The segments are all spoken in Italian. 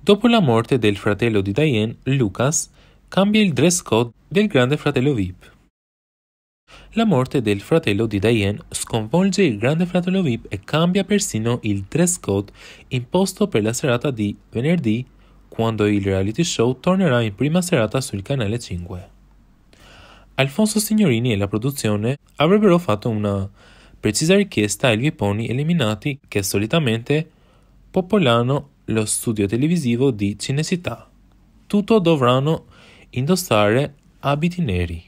Dopo la morte del fratello di Dayane, Lucas cambia il dress code del grande fratello VIP. La morte del fratello di Dayane sconvolge il grande fratello VIP e cambia persino il dress code imposto per la serata di venerdì, quando il reality show tornerà in prima serata sul canale 5. Alfonso Signorini e la produzione avrebbero fatto una precisa richiesta ai vipponi eliminati che solitamente popolano lo studio televisivo di Cinecittà. Tutti dovranno indossare abiti neri.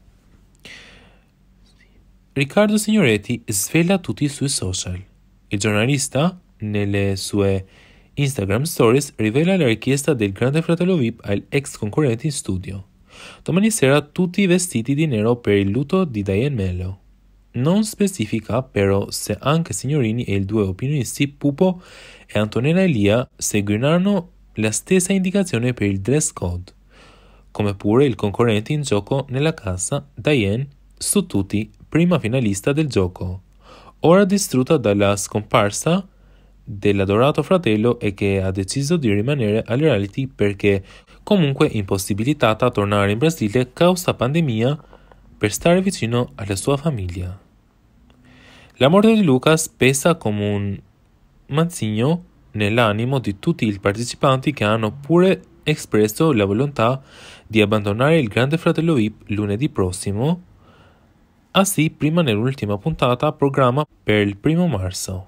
Riccardo Signoretti svela tutti sui social. Il giornalista, nelle sue Instagram Stories, rivela la richiesta del grande fratello VIP agli ex concorrenti in studio. Domani sera tutti vestiti di nero per il lutto di Dayane Mello. Non specifica però se anche Signorini e i due opinionisti Pupo e Antonella Elia seguiranno la stessa indicazione per il dress code, come pure il concorrente in gioco nella casa, Dayane, su Tutti, prima finalista del gioco, ora distrutta dalla scomparsa dell'adorato fratello e che ha deciso di rimanere al reality perché comunque impossibilitata a tornare in Brasile causa pandemia per stare vicino alla sua famiglia. La morte di Lucas pesa come un mazzigno nell'animo di tutti i partecipanti che hanno pure espresso la volontà di abbandonare il grande fratello VIP lunedì prossimo, así prima nell'ultima puntata programma per il 1 marzo.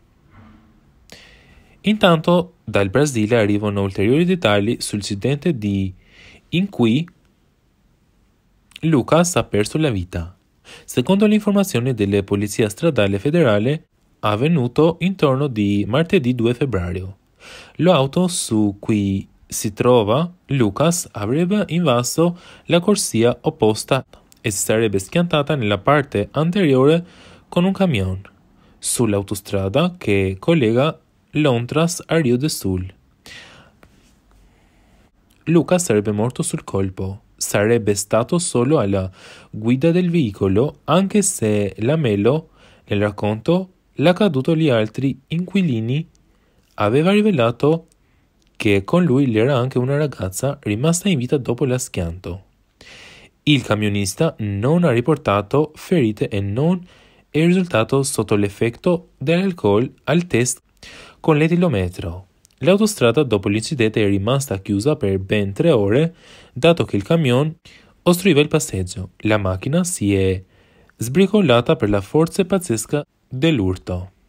Intanto dal Brasile arrivano ulteriori dettagli sull'incidente in cui Lucas ha perso la vita. Secondo le informazioni della Polizia Stradale Federale, avvenuto intorno di martedì 2 febbraio. L'auto su cui si trova Lucas avrebbe invaso la corsia opposta e si sarebbe schiantata nella parte anteriore con un camion sull'autostrada che collega Londras a Rio del Sul. Lucas sarebbe morto sul colpo. Sarebbe stato solo alla guida del veicolo, anche se la Mello, nel racconto, l'accaduto agli altri inquilini, aveva rivelato che con lui c'era anche una ragazza rimasta in vita dopo lo schianto. Il camionista non ha riportato ferite e non è risultato sotto l'effetto dell'alcol al test con l'etilometro. L'autostrada dopo l'incidente è rimasta chiusa per ben 3 ore, dato che il camion ostruiva il passaggio. La macchina si è sbricolata per la forza pazzesca dell'urto.